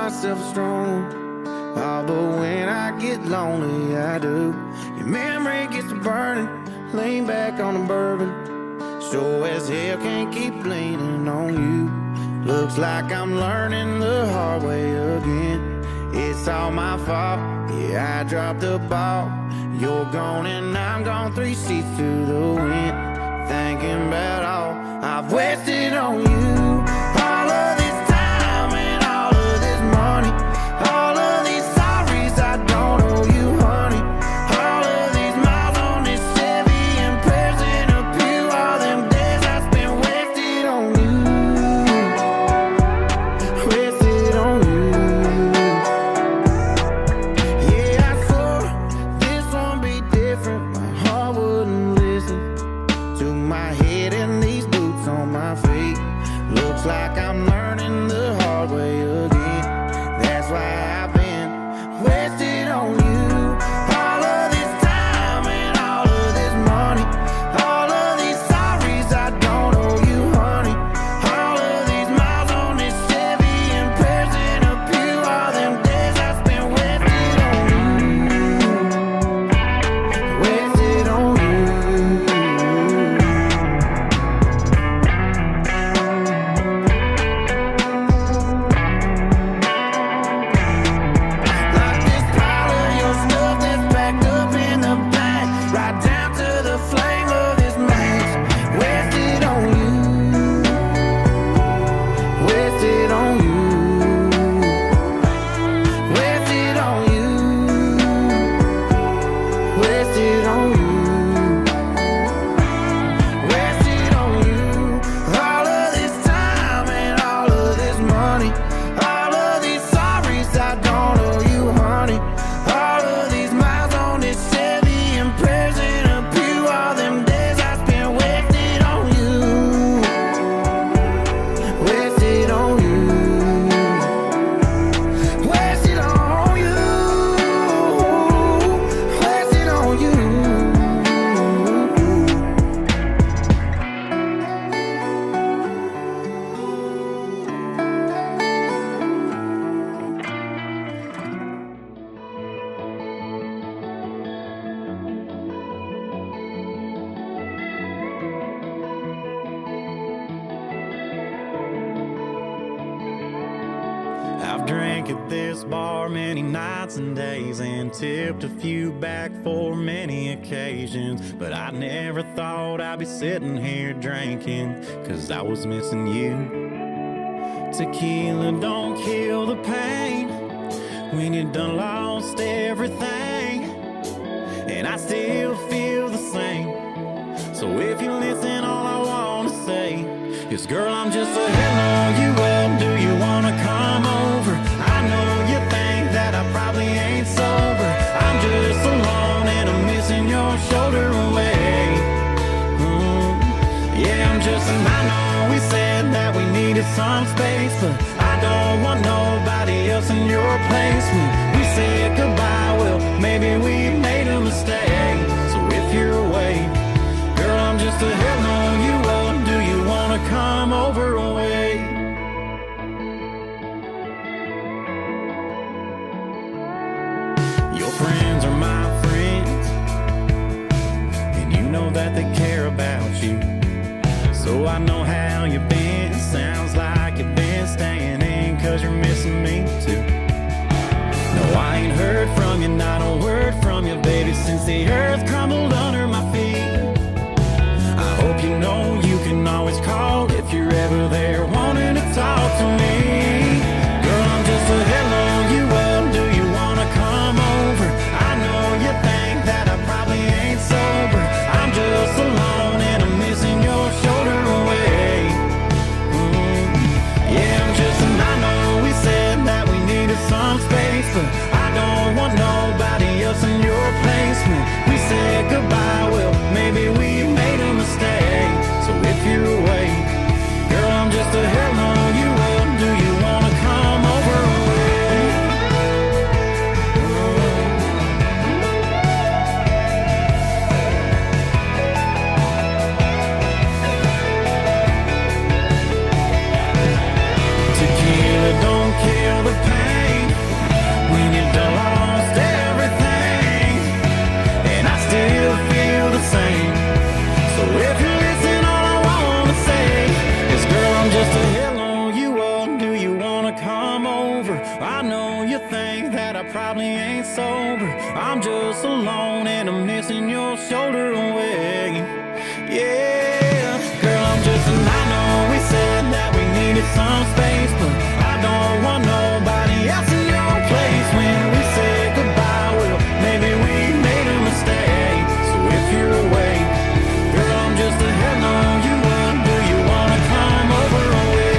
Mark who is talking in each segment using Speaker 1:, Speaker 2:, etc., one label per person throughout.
Speaker 1: myself strong. Oh, but when I get lonely, I do. Your memory gets to burning, lean back on the bourbon. Sure as hell can't keep leaning on you. Looks like I'm learning the hard way again. It's all my fault, yeah, I dropped the ball. You're gone and I'm gone, 3 seats to the wind. Thinking about all I've wasted on you. All of this time and all of this money, all of these sorries I don't owe you, honey. All of these miles on this Chevy and prayers in a pew. All them days I spent wasted on you. Wasted on you. Yeah, I swore this won't be different. My heart wouldn't listen to my head and these boots on my feet. Looks like I'm learning the hard way again. That's why I've been wasted on you. All of this time and all of this money, all of these sorries I don't owe you, honey. All of these miles on this Chevy and prayers in a pew. All them days I spent wasted on you. Wasted on you. Like this pile of your stuff that's packed up in the back, right down to the flame of this match. Wasted on you. Wasted on you. Wasted on you. Wasted on you. Wasted on you. All of this time and all of this money, all of these sorries I don't owe you, honey. All of these miles on this Chevy and prayers in a pew. All them days I spent wasted on you. Wasted on you. Wasted on you. Wasted on you.
Speaker 2: I've drank at this bar many nights and days and tipped a few back for many occasions, but I never thought I'd be sitting here drinking, 'cause I was missing you. Tequila don't kill the pain when you done lost everything, and I still feel the same. So if you listen, all I wanna say is, girl, I'm just a hello you up. Do you wanna come over? I know you think that I probably ain't sober. I'm just alone and I'm missing your shoulder away. Yeah, I'm just, and I know we said that we needed some space, but I don't want nobody else in your place. When we said goodbye, well, maybe we made a mistake. So if you're away, girl, I'm just a hello you up. Do you wanna come over away? Your friends are my friends, and you know that they care about you. So I know how you've been. Sounds like you've been staying in 'cause you're missing me too. No, I ain't heard from you, not a word from you, baby, since the earth crumbled under my feet. I hope you know you can always call if you're ever there wanting to talk to me. Girl, I'm just a hello you up. Do you wanna come over? I know you think that I probably ain't sober. I'm just alone and I'm missing your shoulder away. Yeah, I'm just, and I know we said that we needed some space, but I don't want nobody else in your place. When we said goodbye, well, maybe we made a mistake. So if you're away, girl, I'm just a hello you up. Do you wanna come over away? Tequila don't kill the pain probably ain't sober. I'm just alone and I'm missing your shoulder away. Yeah, girl, I'm just an I know we said that we needed some space, but I don't want nobody else in your place. When we said goodbye, well, maybe we made a mistake. So if you're awake, girl, I'm just a hello. You what do you wanna come over away?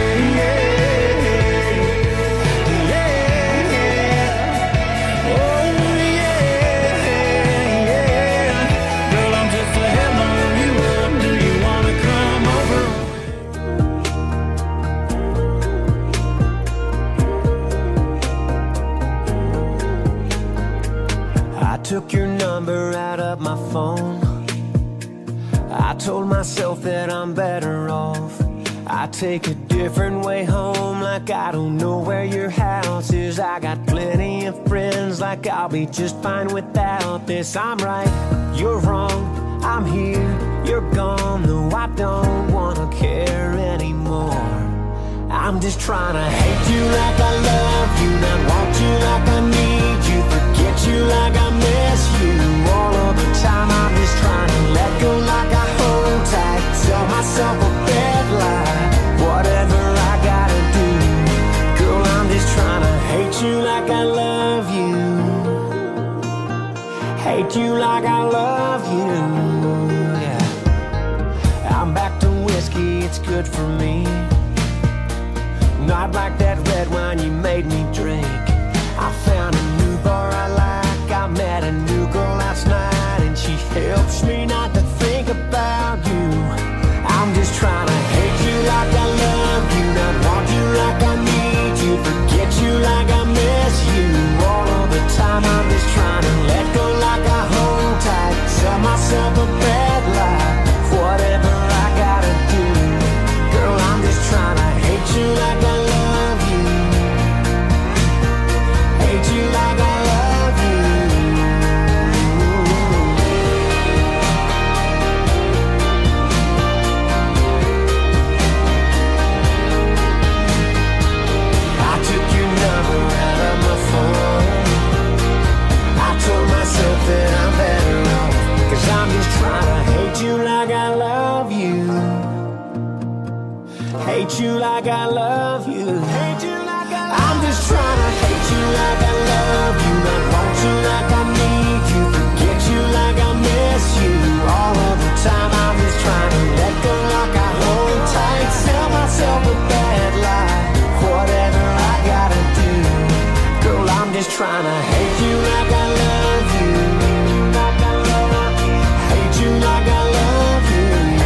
Speaker 3: Took your number out of my phone. I told myself that I'm better off. I take a different way home, like I don't know where your house is. I got plenty of friends, like I'll be just fine without this. I'm right, you're wrong, I'm here, you're gone. Though I don't wanna care anymore. I'm just trying to hate you like I love you, not want you like I need you, forget you like I miss you all of the time. I'm just trying to let go like I hold tight, tell myself a bad lie, whatever I gotta do. Girl, I'm just trying to hate you like I love you, hate you like I love you. Yeah. I'm back to whiskey, it's good for me. Not like that red wine you made me drink. I found a new bar I like. I met a new girl last night, and she helps me not to think about you. I'm just trying to hate you like I love you, not want you like I need you, forget you like I miss you all of the time. I'm just trying to let go like I hold tight, tell myself a bad lie, whatever I gotta do. Girl, I'm just trying to hate you like I love you, hate you like I love you. I took your number out of my phone. I told myself that I'm better off, 'cause I'm just trying to hate you like I love you, hate you like I love you, hate you like I love you. I'm just trying to hate you like I love you, not want you like I need you, forget you like I miss you all of the time. I'm just trying to let go like I hold tight, tell myself a bad lie, whatever I gotta do. Girl, I'm just trying to hate you like I love you, hate you like I love you.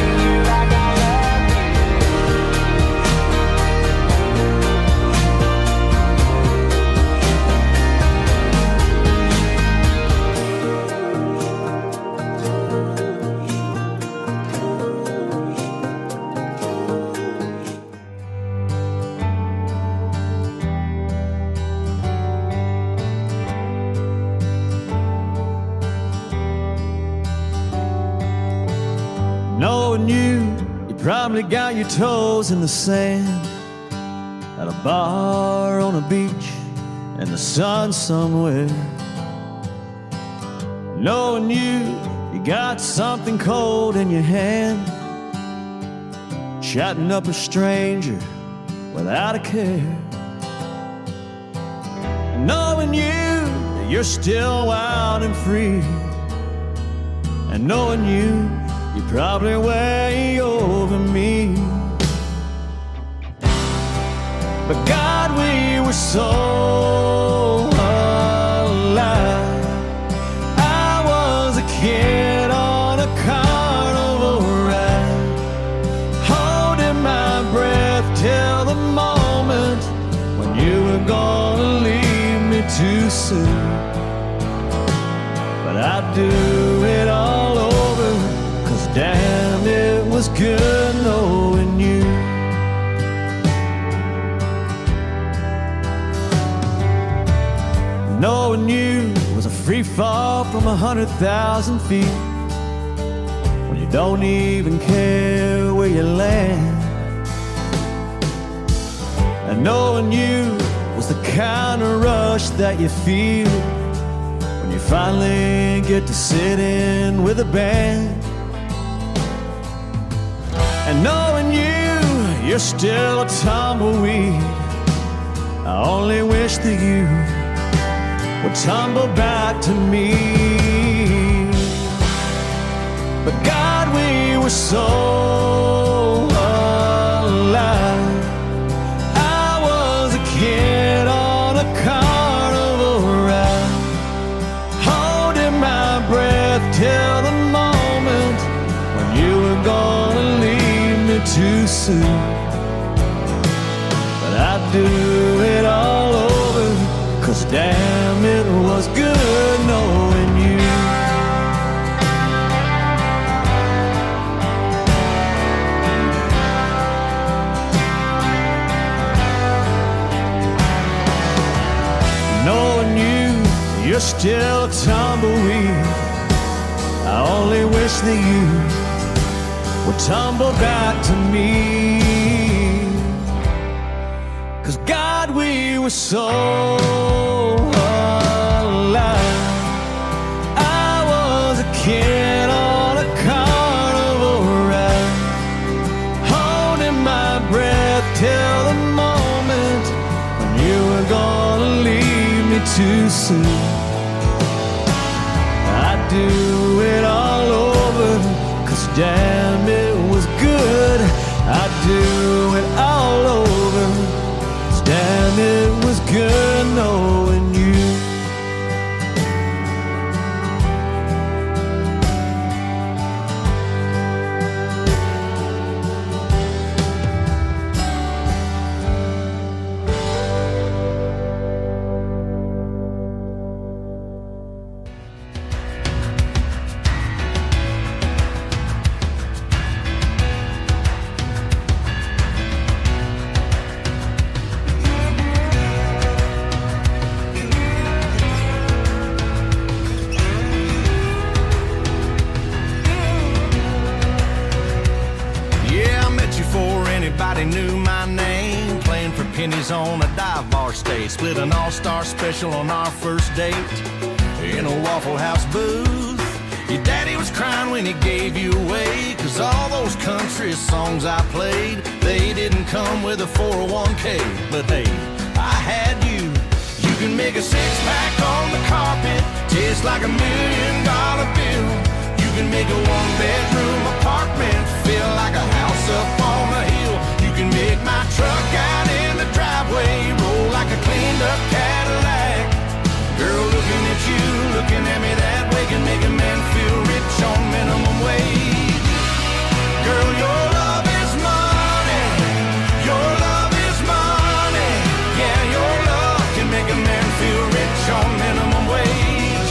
Speaker 4: Knowing you probably got your toes in the sand at a bar on a beach in the sun somewhere. Knowing you got something cold in your hand, chatting up a stranger without a care. Knowing you that you're still wild and free, and knowing you're probably way over me. But God, we were so alive. I was a kid on a carnival ride, holding my breath till the moment when you were gonna leave me too soon. But I'd do it all over, 'cause damn, it was good knowing you. Knowing you was a free fall from 100,000 feet, when you don't even care where you land. And knowing you was was the kind of rush that you feel when you finally get to sit in with a band. And knowing you're still a tumbleweed, I only wish that you would tumble back to me. But God, we were so alive. I was a kid on a carnival ride, holding my breath till the moment when you were gonna leave me too soon. But I'd do it all over, 'cause damn, it was good knowing you. Knowing you're still a tumbleweed, I only wish that you would tumble back to me. 'Cause God, we were so alive. I was a kid on a carnival ride, holding my breath till the moment when you were gonna leave me too soon. I'd do it all over, 'cause damn, it was good. I'd do it all over, 'cause damn, it was good knowing you.
Speaker 5: Knew my name, playing for pennies on a dive bar stage, split an all-star special on our first date in a Waffle House booth. Your daddy was crying when he gave you away, 'cause all those country songs I played, they didn't come with a 401k. But hey, I had you. You can make a six-pack on the carpet taste like $1 million bill. You can make a one-bedroom apartment feel like a house up on a hill. You can make my truck out in the driveway roll like a cleaned-up Cadillac. Girl, looking at you, looking at me that way can make a man feel rich on minimum wage. Girl, your love is money. Your love is money. Yeah, your love can make a man feel rich on minimum wage.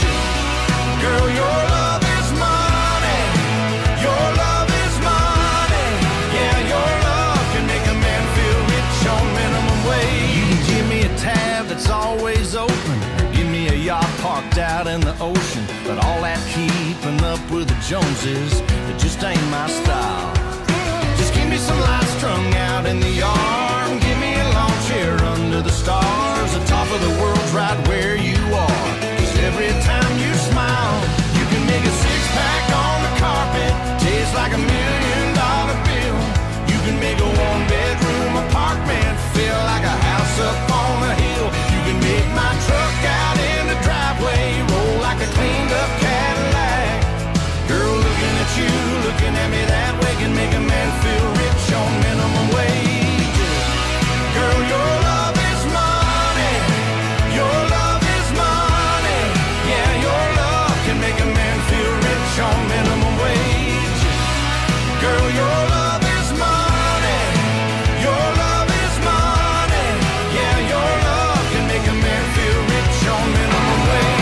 Speaker 5: Girl, your love is money. Your love is money. Yeah, your love can make a man feel rich on minimum wage. You can give me a tab that's always open, give me a yacht parked out in the ocean, but all that keeping up with the Joneses, it just ain't my style. Just give me some lights strung out in the yard, and give me a lawn chair under the stars. The top of the world's right where you are, 'cause every time you smile, you can make a six-pack on the carpet taste like $1 million bill. You can make a one-bedroom apartment feel like a house up on a hill. You can make my truck out in the driveway roll like a cleaned-up Cadillac. Girl, looking at you, looking at me that way can make a man feel rich on minimum wage. Girl, your love is money. Your love is money. Yeah, your love can make a man feel rich on minimum wage. Girl, your love is money. Your love is money. Yeah, your love can make a man feel rich on minimum wage.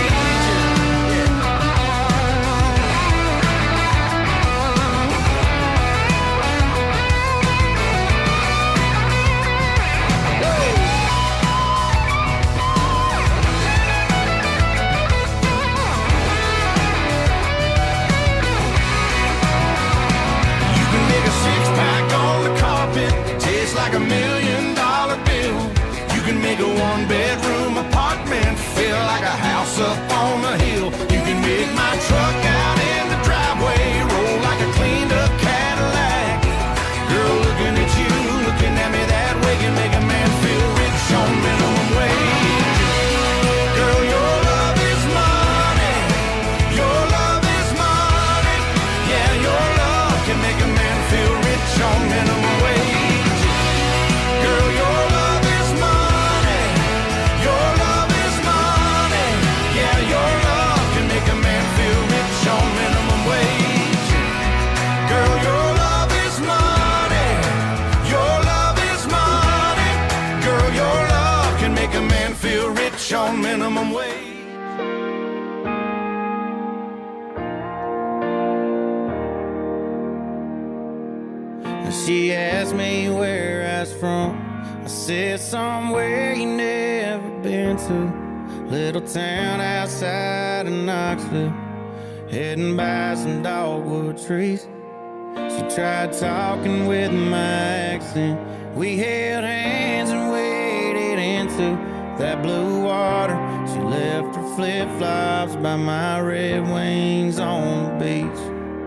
Speaker 5: You can make a six-pack on the carpet taste like $1 million bill. You can make make a one-bedroom apartment feel like a house up on the hill. You can make my truck out in the driveway roll like a cleaned-up Cadillac. Girl, looking at you, looking at me that way can make a man feel rich on minimum wage. Girl, your love is money. Your love is money. Yeah, your love can make a man feel rich on minimum wage. Girl, your love is money. Your love is money. Yeah, your love can make a man feel rich on minimum wage. Girl, your love is money. Your love is money. Girl, your love can make a man feel rich on minimum wage.
Speaker 1: She asked me where I was from. I said somewhere you never been to. Little town outside of Knoxville, heading by some dogwood trees. She tried talking with my accent. We held hands and waded into that blue water. She left her flip-flops by my Red Wings on the beach.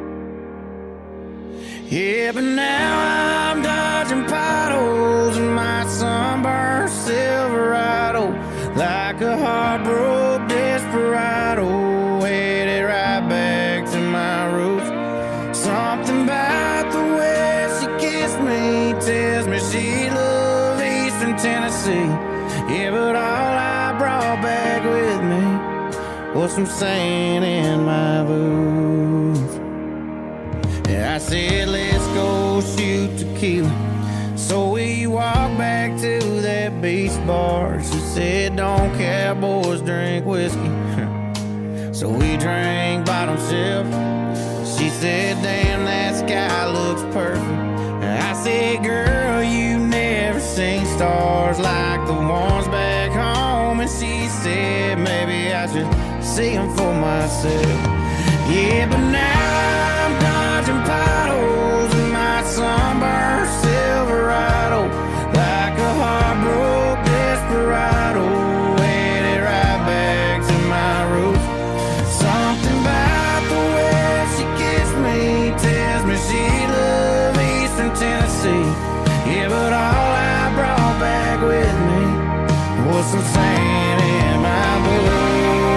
Speaker 1: Yeah, but now I'm dodging potholes in my sunburned Silverado, like a heartbroken desperado, headed right back to my roots. Something about the way she kissed me tells me she loved Eastern Tennessee. Yeah, but all I brought back with me was some sand in my boots. I said, let's go shoot tequila. So we walked back to that beach bar. She said, don't cowboys drink whiskey. So we drank bottom shelf. She said, damn, that sky looks perfect. I said, girl, you never seen stars like the ones back home. And she said, maybe I should see them for myself. Yeah, but now I'm dodging potholes in my sunburned Silverado, like a heartbroken desperado, headed right back to my roots. Something about the way she kissed me tells me she loved Eastern Tennessee. Yeah, but all I brought back with me was some sand in my boots.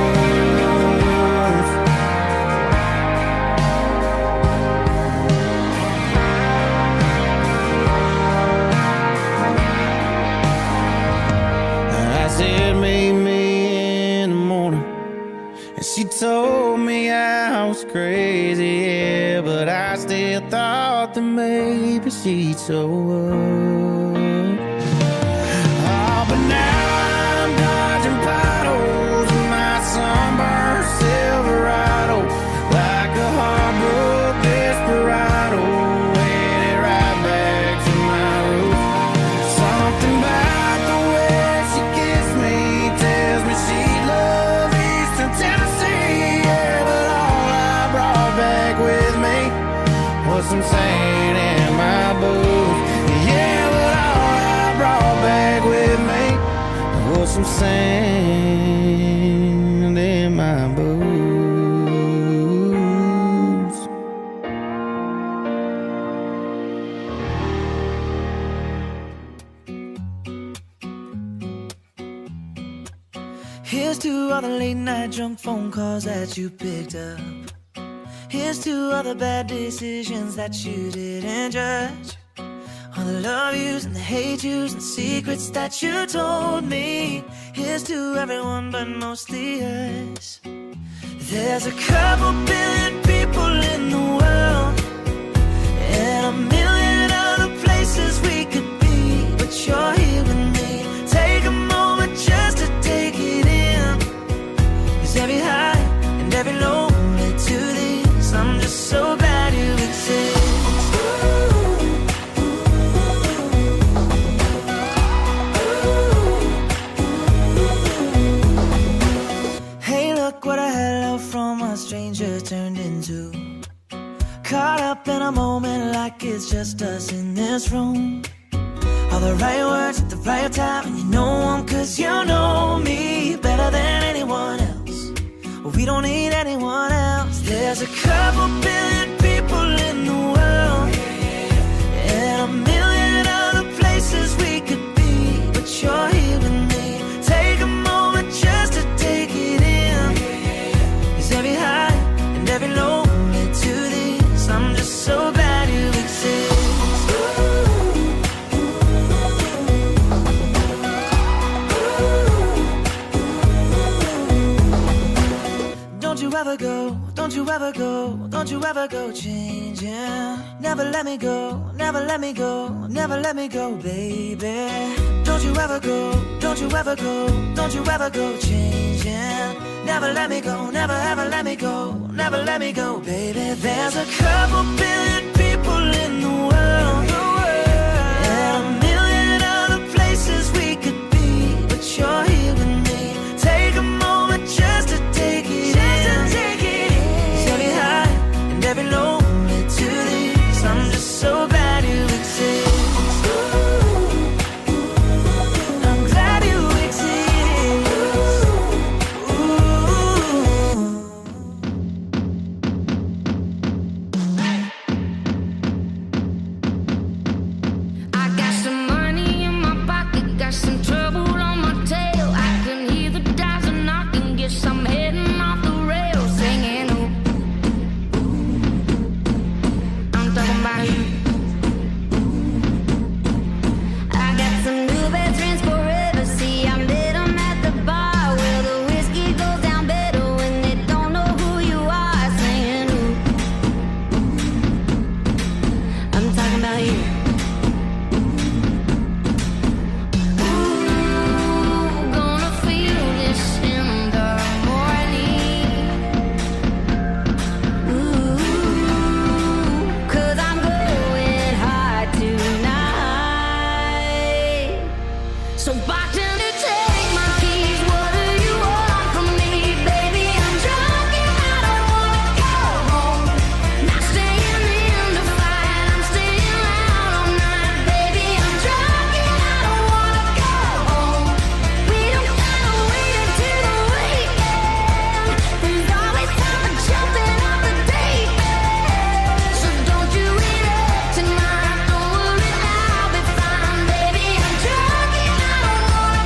Speaker 1: Meet me in the morning, and she told me I was crazy, yeah, but I still thought that maybe she'd show up. Oh, but now I'm dodging potholes in my sunburned Silverado, like a heartbroken desperado, headed right back to my roots. Something about the way she kissed me tells me she loved Eastern Tennessee. Yeah, but all I brought back with me was some sand in my boots. Yeah, but all I brought back with me was some sand in my boots.
Speaker 6: Here's to all the late night drunk phone calls that you picked up. Here's to all the bad decisions that you didn't judge. All the love yous and the hate yous and secrets that you told me. Here's to everyone but mostly us. There's a couple billion people in the world, and a million other places we could be, but you're here with me. Take a moment just to take it in, 'cause every high and every low led to this. I'm just so glad you exist. Hey, look what a hello from a stranger turned into. Caught up in a moment like it's just us in this room. All the the right words at the right time, and you know them 'cause you know me better than anyone else. We don't need anyone else. There's a couple billion people in the world, and a million other places we could be, but you're here with me. Take a moment just to take it in, 'cause every high and every low led to this. I'm just so glad you exist. Don't you ever go, don't you ever go, don't you ever go changing. Never let me go, never let me go, never let me go, baby. Don't you ever go, don't you ever go, don't you ever go changing. Never let me go, never ever let me go, never let me go, baby. There's a couple billion people in the world, and a million other places we could be, but you're here with me. Take a moment just to take it in. Every high and every low led to this. I'm just so glad you exist. I'm glad you exist.
Speaker 7: I got some money in my pocket, got some trouble on my tail. I can hear the dials and knocking, guess I'm heading off the rails, singing. I'm talking about you. I got some new best friends forever. See, I met them at the bar where the whiskey goes down better when they don't know who you are, singing. I'm talking about you. Gonna feel this in the morning. 'Cause I'm going hard tonight. So bartender, take my keys. What do you want from me, baby? I'm drunk and I don't wanna go home. Not staying in the fight, I'm staying out all night, baby. I'm drunk and I don't wanna go home. We don't gotta wait until the weekend. There's always time for jumping off the deep end. So don't you wait up tonight. Don't worry, I'll be fine, baby. I'm drunk and I don't wanna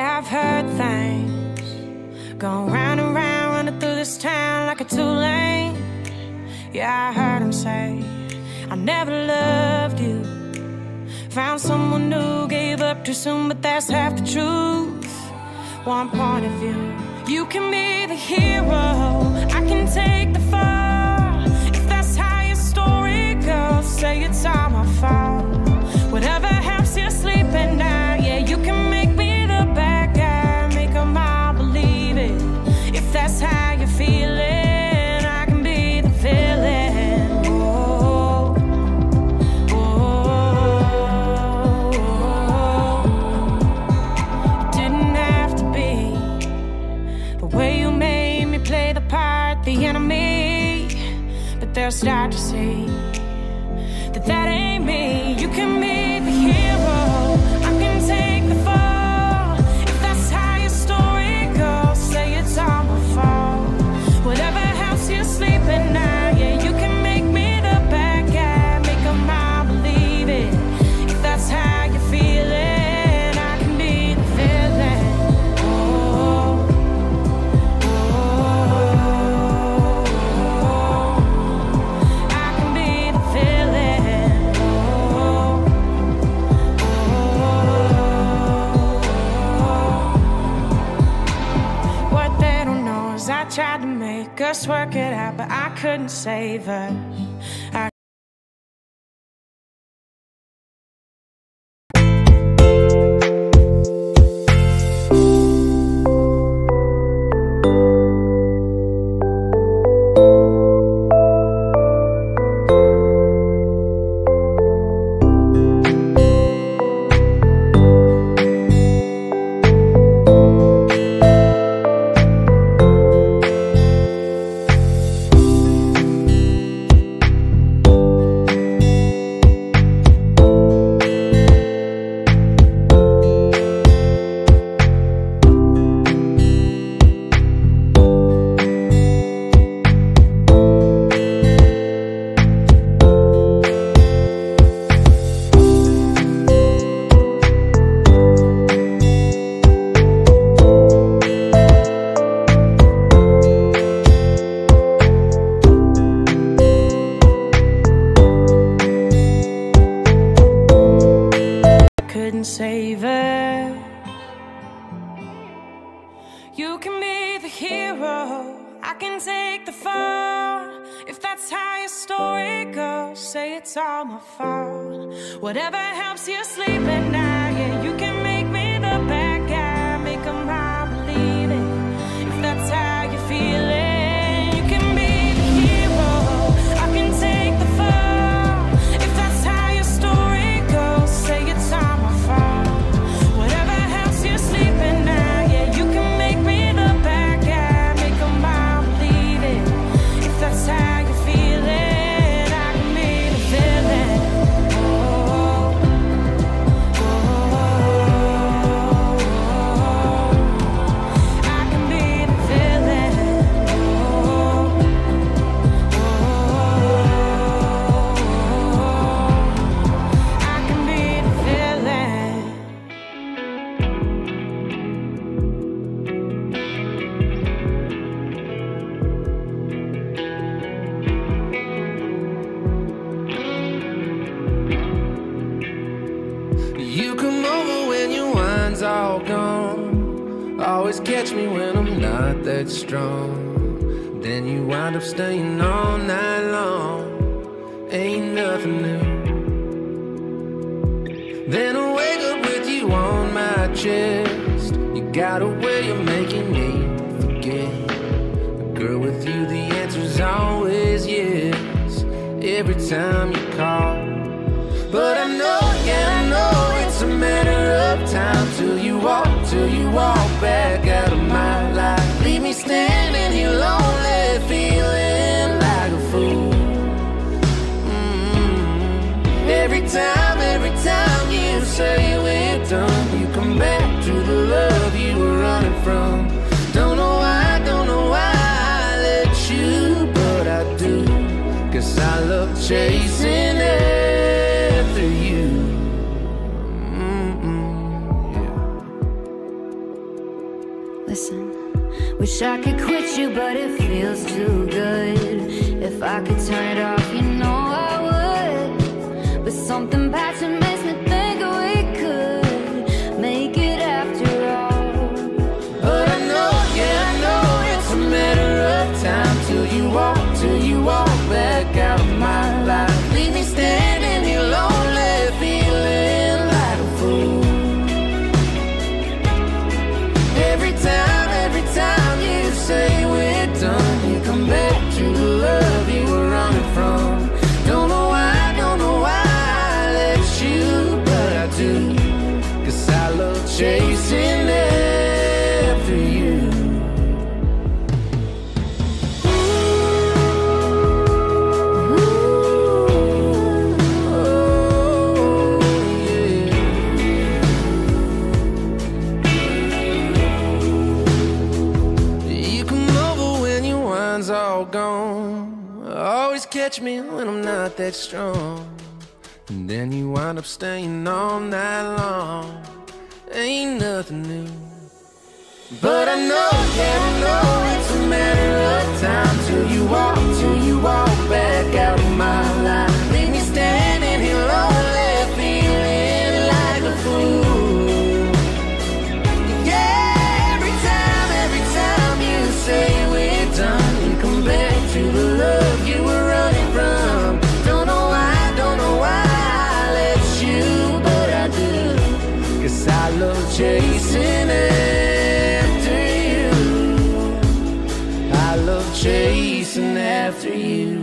Speaker 8: Yeah, I've heard things going round and round, running through this town like a two-lane. Yeah, I heard him say, I never loved you. Found someone new, gave up too soon, but that's half the truth. One point of view, you can be the hero, I can take the fall. If that's how your story goes, say it's all my fault. Whatever helps you sleep at night, yeah, you can make me the bad guy, make them all believe it. If that's how you're feeling, I can be the villain. Oh, oh, oh, oh. It didn't have to be the way you made me play the part, the enemy. But they'll start to see that that ain't me. You can be the hero, I can take the fall. If that's how your story goes, say it's all my fault. Whatever helps you sleep at night, yeah, you can make me the bad guy, make them all believe it. If that's how you're feeling, I can be the villain. Oh, oh, oh. I can be the villain. What they don't know is I tried to make us work it out, but I couldn't save us. Couldn't save us. You can be the hero, I can take the fall. If that's how your story goes, say it's all my fault. Whatever helps you sleep at night, yeah, you can make me the bad guy, make them all believe it. If that's how you're feeling, you can be the hero, I can take the fall. If that's how your story goes, say it's all my fault. Whatever helps you sleep at night, yeah, you can make me the bad guy, make them all believe it. If that's how you're feeling, I can be the villain. Oh, oh, oh. I can be the villain. Oh, oh, I can be the villain.
Speaker 1: You come over when your wine's all gone. Always catch me when I'm not that strong. Then you wind up staying all night long. Ain't nothing new. Then I wake up with you on my chest. You got a way of making me forget. Girl, with you the answer's always yes, every time you call. But I know, yeah, I know it's a matter of time till you walk back out of my life. Leave me standing here lonely, feeling like a fool. Every time you say we're done, you come back to the love you were running from. Don't know why I let you, but I do. 'Cause I love chasing after you. Yeah.
Speaker 7: Wish I could quit you, but it feels too good. If I could turn it off, you know I would. But something about you makes me think we could make it after all.
Speaker 1: But I know, yeah, I know it's a matter of time till you walk back out of my life. Leave me standing here lonely, feeling like a fool. Every time you say we're done, you come back to the love you were running from. Don't know why I let you, but I do. 'Cause I love chasing after you. All gone. Always catch me when I'm not that strong, and then you wind up staying all night long. Ain't nothing new. But I know, yeah, I know it's a matter of time till you walk back out of my life. Leave me standing here lonely, feeling like a fool. Yeah, every time you say we're done, back to the love you were running from. Don't know why I let you, but I do. 'Cause I love chasing after you. I love chasing after you.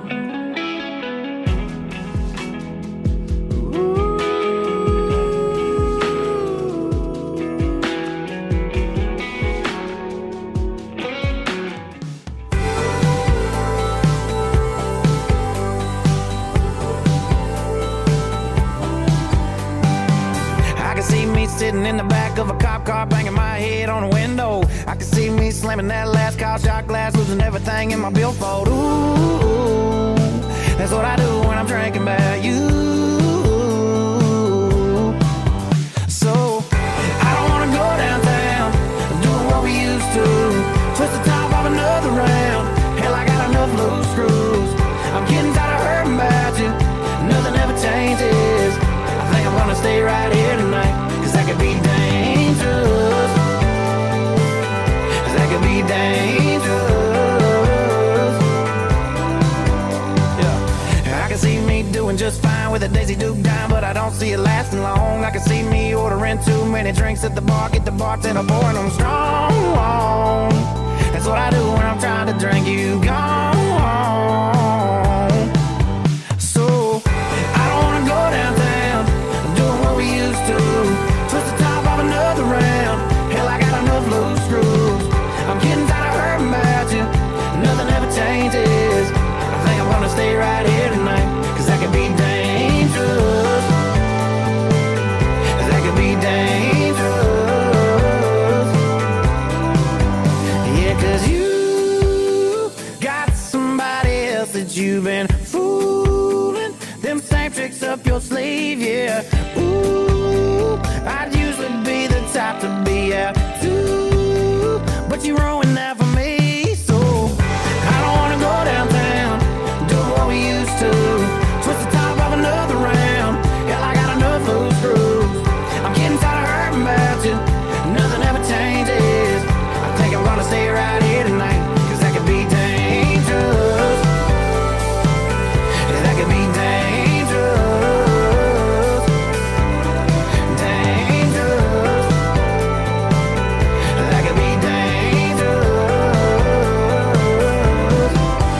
Speaker 1: Sitting in the back of a cop car, banging my head on a window. I can see me slamming that last car shot glass, losing everything in my billfold. Ooh, that's what I do when I'm drinking about you. So I don't wanna go downtown doing what we used to, twist the top of another round. Hell, I got enough loose screws. I'm getting tired of hurting about you. Nothing ever changes. I think I'm gonna stay right here tonight. That could be dangerous. That could be dangerous. Yeah. I can see me doing just fine with a Daisy Duke dime, but I don't see it lasting long. I can see me ordering too many drinks at the bar, get the bartender pouring them strong. That's what I do when I'm trying to drink you gone. So I don't wanna go downtown doing what we used to, twist the top of another round. Hell, I got enough loose screws. I'm getting tired of hurting about you. Nothing ever changes. I think I'm gonna stay right here tonight. 'Cause that could be dangerous. That could be dangerous. Yeah, 'cause you got somebody else that you've been fooling. Them same tricks up your sleeve, yeah. Ooh, I'd usually be the type to be out too, but you ruined that for me. So I don't wanna go downtown doing what we used to, twist the top of another round. Hell, I got enough loose screws. I'm getting tired of hurting about you. Nothing ever changes. I think I'm gonna stay right here tonight. 'Cause that could be dangerous. That could be dangerous. Dangerous. That could be dangerous.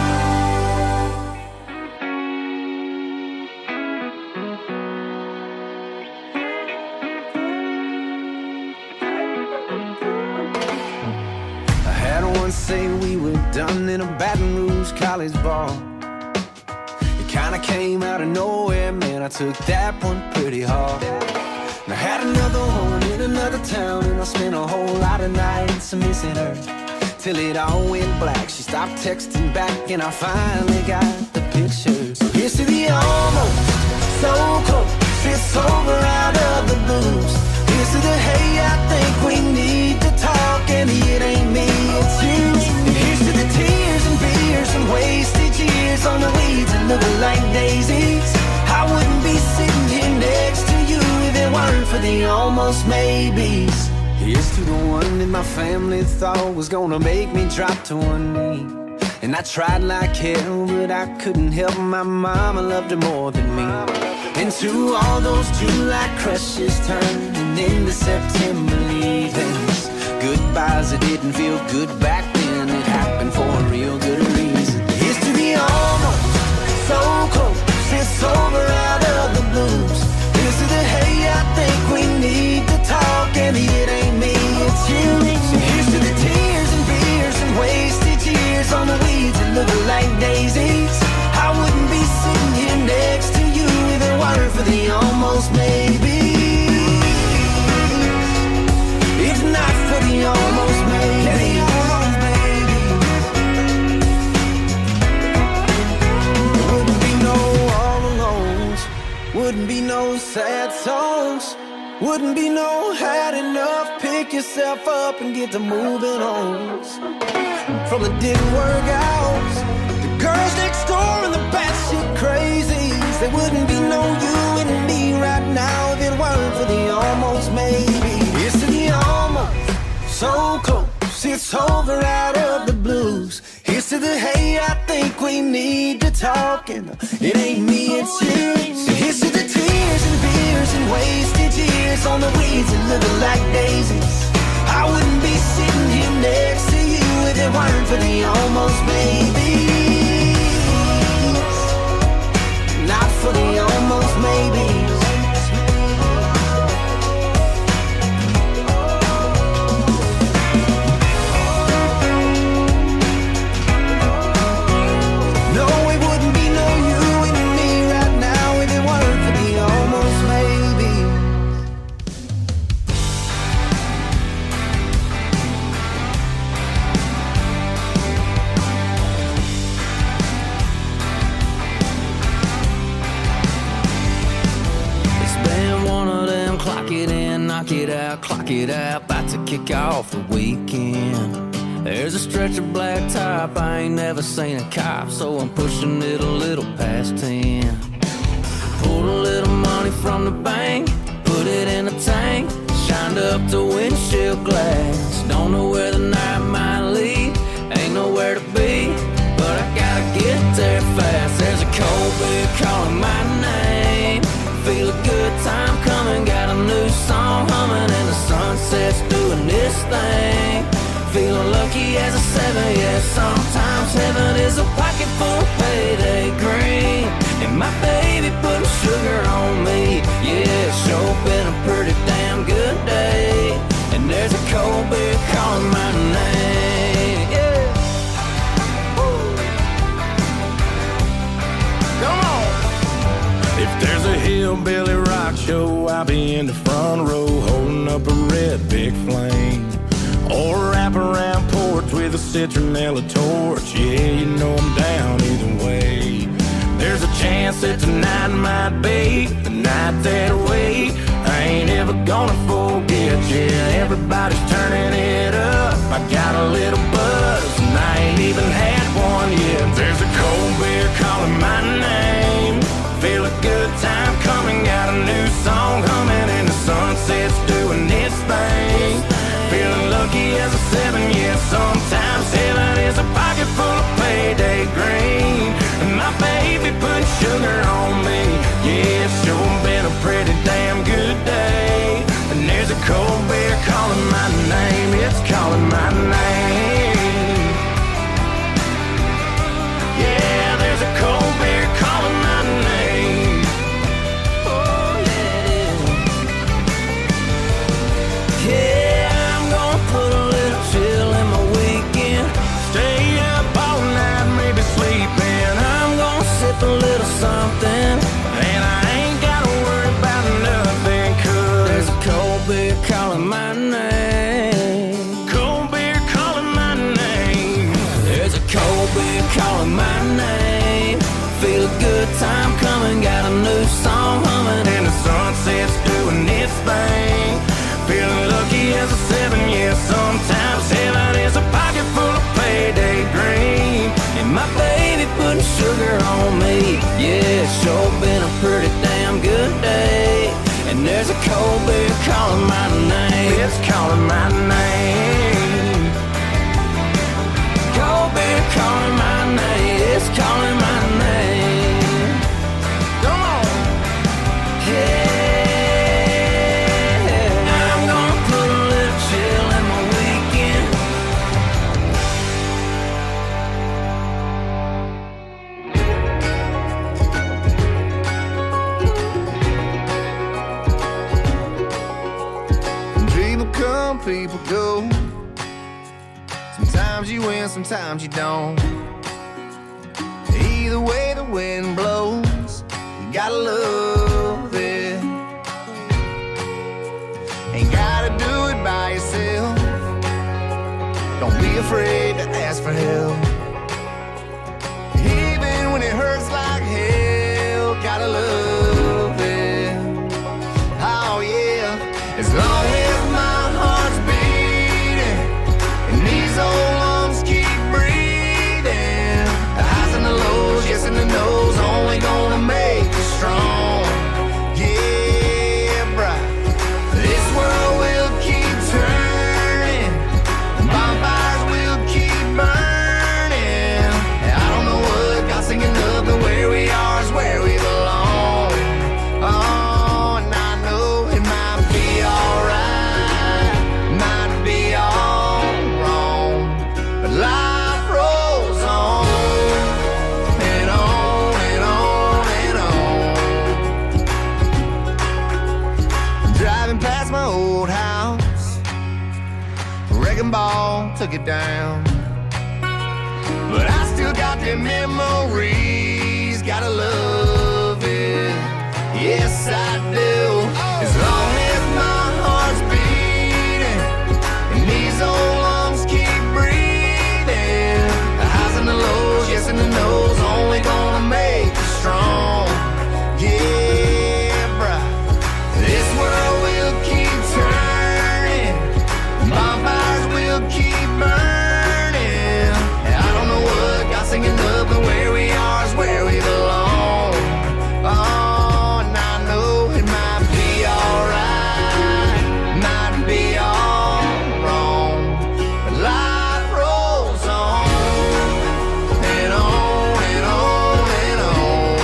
Speaker 1: I had one say we were done in a Baton Rouge college bar. It kinda came out of nowhere, man, I took that one pretty hard. And I had another one in another town, and I spent a whole lot of nights missing her. Till it all went black, she stopped texting back, and I finally got the picture. So here's to the almost, so close, it's over out of the blues. Here's to the hey, I think we need to talk, and it ain't me
Speaker 3: it's yours. And here's to the tears and beers and wasted years on the weeds that look like daisies. I wouldn't be sitting here next to you if it weren't for the almost maybes. Here's to the one that my family thought was gonna make me drop to one knee. And I tried like hell, but I couldn't help. My mama loved her more than me. And to all those July crushes turning into September leavings, goodbyes that didn't feel good back then, it happened for a real good reason. Here's to the almost so close, it's over out of the blues. Here's to the hey, I think we need to talk, and the it ain't me, it's you. So here's to the tears and beers and wasted years on the weeds that look like daisies. I wouldn't be sitting here next to you if it weren't for the almost maybe. If not for the almost maybe. Wouldn't be no all alones, wouldn't be no sad songs, wouldn't be no had enough, pick yourself up and get to moving on. From the didn't work out, the girls next door and the batshit crazies, there wouldn't be no you and me right now if it weren't for the almost maybe. It's to the almost so close, it's over out of the blues. Here's to the hey, I think we need to talk, and it ain't me, it's you. Here's to the tears and beers and wasted years on the weeds that look like daisies. I wouldn't be sitting here next to you if it weren't for the almost maybes. Not for the almost maybes. No, it wouldn't be no you and me right now if it weren't for the almost maybes. Clock it in, knock it out, clock it out, about to kick off the weekend. There's a stretch of black top, I ain't never seen a cop, so I'm pushing it a little past 10. Pulled a little money from the bank, put it in a tank, shined up the windshield glass. Don't know where the night might lead, ain't nowhere to be, but I gotta get there fast. There's a cold beer calling my name, feel a good time coming, got a new song humming, and the sunset's doing this thing. Feeling lucky as a 7, yeah, sometimes heaven is a pocket full of payday green, and my baby putting sugar on me, yeah, it's sure been a pretty damn good day, and there's a cold beer calling my name, yeah. Woo. Come on!
Speaker 2: If there's a hillbilly rock show, I'll be in the front row holding up a red big flame, or wrap around porch with a citronella torch. Yeah, you know I'm down either way. There's a chance that tonight might be the night that I wait. I ain't ever gonna forget, yeah, everybody's turning it up. I got a little buzz and I ain't even had one yet. There's a cold beer calling my name, feel a good time coming, got a new song humming, and the sunset's doing its thing. Feeling lucky as a 7, yeah, sometimes heaven is a pocket full of payday green, and my baby put sugar on me, yeah, it's sure been a pretty damn good day, and there's a cold beer calling my name, it's calling my name, yeah, there's a cold beer calling my name, oh yeah, yeah, I'm gonna put a little chill in my weekend, stay up all night, maybe sleeping, I'm gonna sip a little something, and I ain't gotta worry about nothing, 'cause there's a cold beer calling my name, cold beer calling my name, there's a cold beer calling my name, feel a good time coming, got a new song humming, and the sunset's doing its thing, feeling lucky as a 7, yeah, sometimes heaven is a pocket full
Speaker 3: Yeah, it's sure been a pretty damn good day. And there's a cold beer calling my name. It's calling my name. Cold beer calling my name. It's calling my name. Come on. Yeah, I'm gonna put a little chill in my weekend.
Speaker 1: People come, people go. Sometimes you win, sometimes you don't. Either way the wind blows, you gotta love it. Ain't gotta do it by yourself. Don't be afraid to ask for help. Even when it hurts like hell, gotta love it. Oh yeah, as long as my heart's beating and these old lungs keep breathing, the highs and the lows, yes and the no's, only gonna make you strong. Yeah, bright. This world will keep turning, bonfires will keep burning. I don't know what God's thinking of, but where we are is where we belong. Oh, and I know it might be alright, might be all wrong, but life rolls on and on and on and on. Driving past my old house, wrecking ball took it down, but I still got them memories. Gotta love it, yes I do. As long as my heart's beating and these old lungs keep breathing, the highs and the lows, yes and the no's, only gonna make you strong. Yeah, bright. This world will keep turning, bonfires will keep burning. I don't know what God's thinking of, but where we are is where we belong. Oh, and I know it might be alright, might be all wrong, but life rolls on and on and on and on.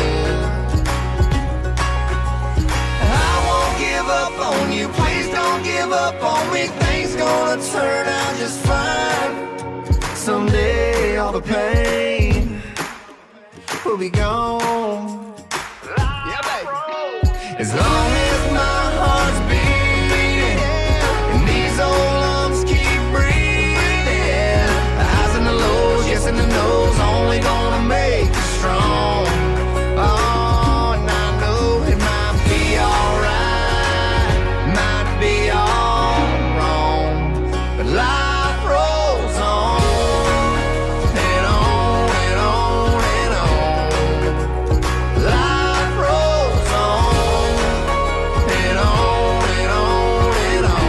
Speaker 1: I won't give up on you, please don't give up on me. Things gonna turn out just fine. Someday all the pain will be gone. Yeah, baby. As long as my heart's beating and these old lungs keep breathing, the highs and the lows, yes and the no's, only gonna make you strong. Oh, and I know it might be alright, might be all wrong, but life rolls on and on and on and on. Life rolls on and on and on and on.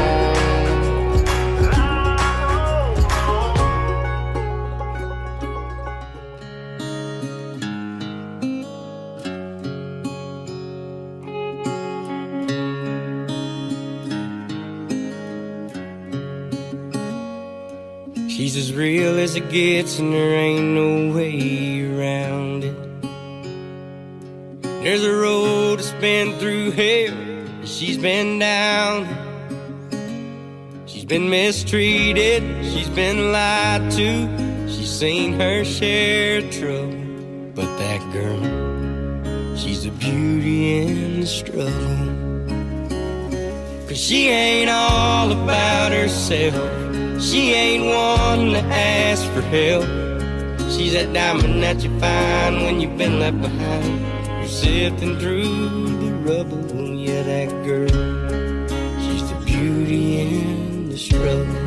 Speaker 3: She's as real as it gets, and there ain't no way around it. There's a road that's been through hell, she's been down. She's been mistreated, she's been lied to, she's seen her share of trouble. But that girl, she's a beauty in the struggle. 'Cause she ain't all about herself, she ain't one to ask for help. She's that diamond that you find when you've been left behind. You're sifting through the rubble. Yeah, that girl, she's the beauty in the struggle.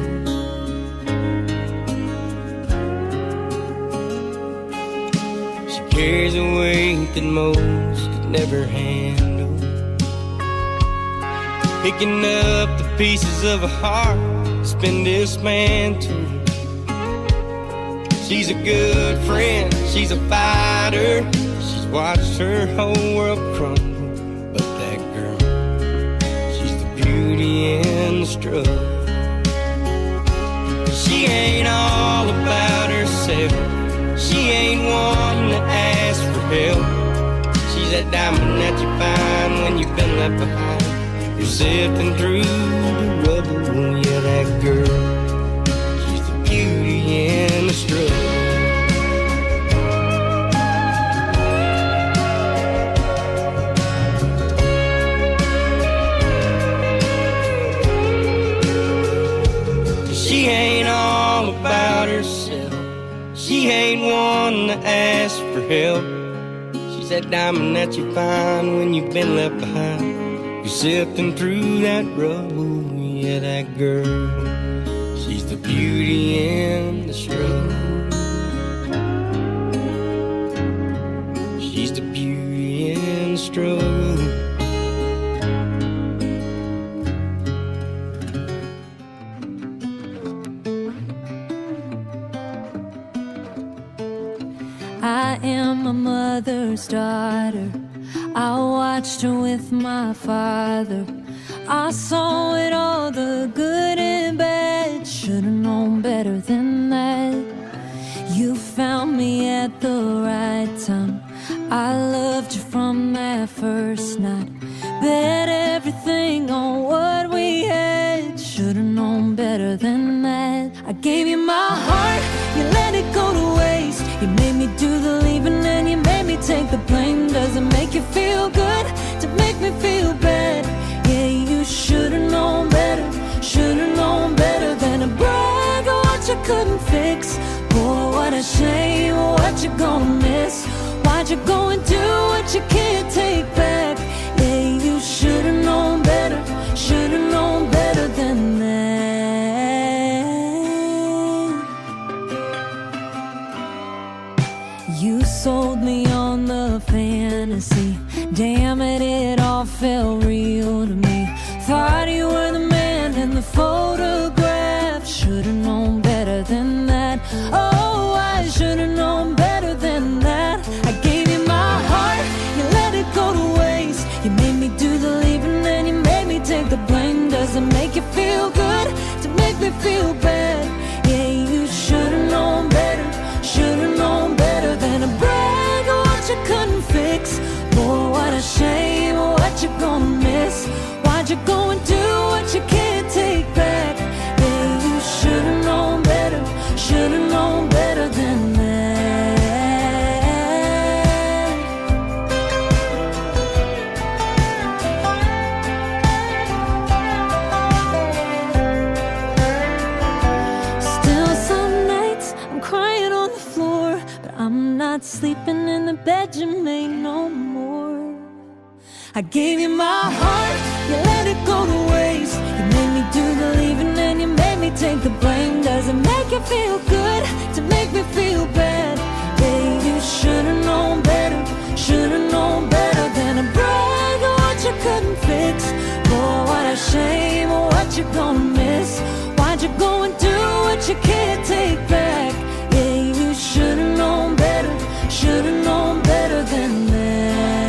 Speaker 3: She carries a weight that most could never handle, picking up the pieces of a heart that's been dismantled. She's a good friend, she's a fighter, she's
Speaker 9: watched her whole world crumble. But that girl, she's the beauty in the struggle. She ain't all about herself. She ain't one to ask for help. She's that diamond that you find when you've been left behind. You're sifting through the rubble. Yeah, that girl, she's the beauty in the struggle. She ain't all about herself. She ain't one to ask for help. She's that diamond that you find when you've been left behind. You're sifting through that rubble. Yeah, that girl, she's the beauty in the struggle. She's the beauty in the struggle.
Speaker 10: I am my mother's daughter. I watched her with my father. I saw it all, the good and bad. Should've known better than that. You found me at the right time. I loved you from that first night. Bet everything on what we had. Should've known better than that. I gave you my heart, you let it go to waste. You made me do the leaving and you made me take the blame. Does it make you feel good to make me feel bad? Yeah, you should've known better. Should've known better than to brag on what you couldn't fix. Boy, what a shame, what you gonna miss. Why'd you go and do what you can't take back? Yeah, you should've known better. Should've known better than that. You sold me on the fantasy. Damn it, it all felt real to me. Thought you were the man in the photograph. Should've known better than that. Oh, I should've known better than that. I gave you my heart, you let it go to waste. You made me do the leaving and you made me take the blame. Does it make you feel good to make me feel bad? Yeah, you should've known better. Should've known better than to brag on what you couldn't fix. Boy, what a shame, what you gonna miss. Why'd you go and do what you can't take back? Yeah, you should've known better. Should've known better than that. Still some nights I'm crying on the floor, but I'm not sleeping in the bed you made no more. I gave you my heart, you let it go to waste. You made me do the leaving and you made me take the blame. Does it make you feel good to make me feel bad? Yeah, you should've known better. Should've known better than to brag on what you couldn't fix. Boy, what a shame, what you gonna miss. Why'd you go and do what you can't take back? Yeah, you should've known better. Should've known better than that.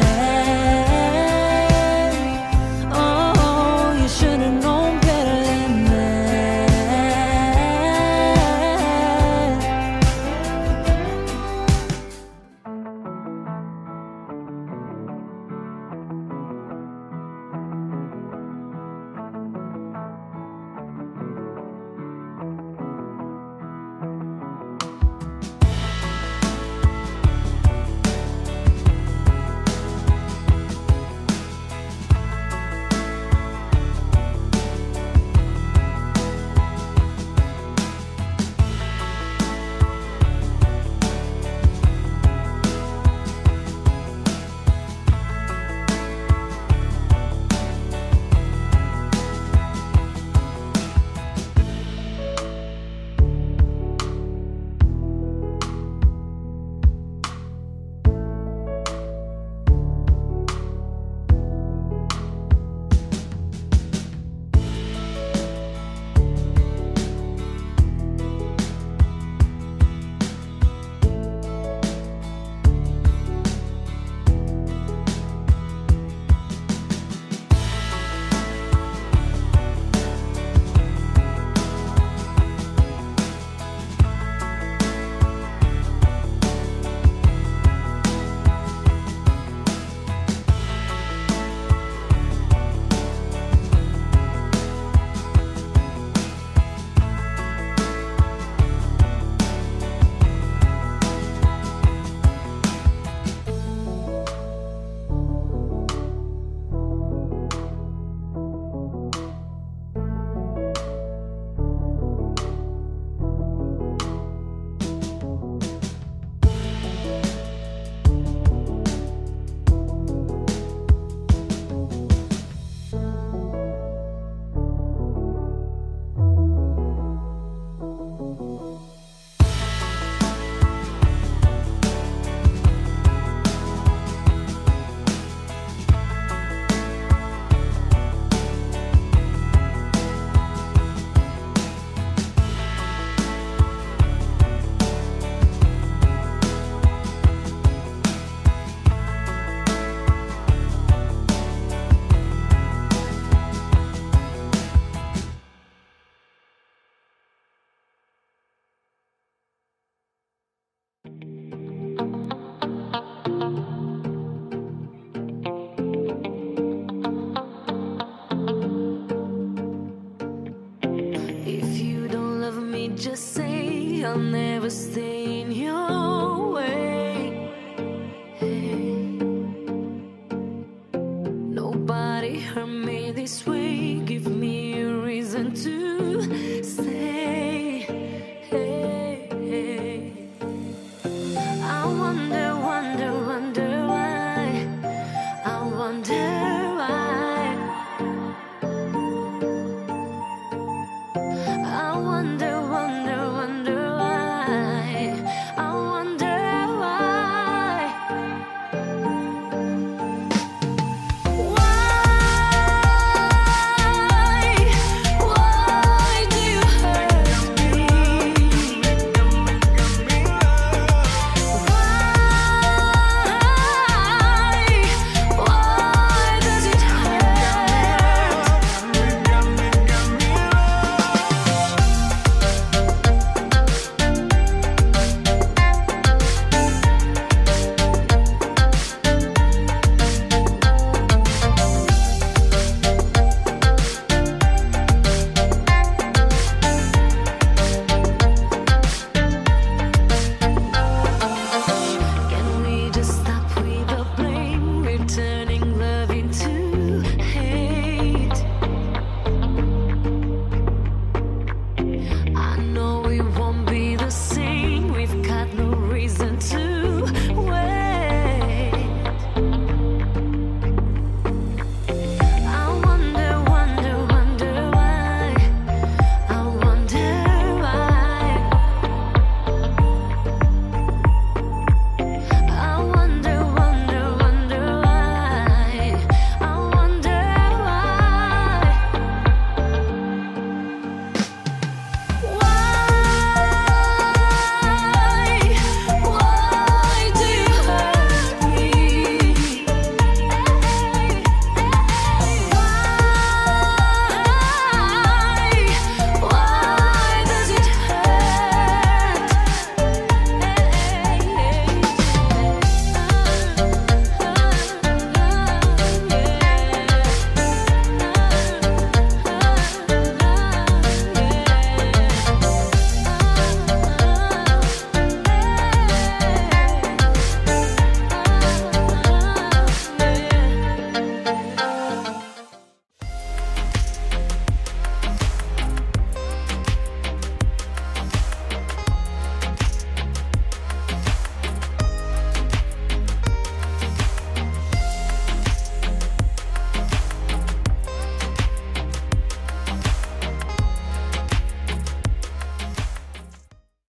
Speaker 7: was there.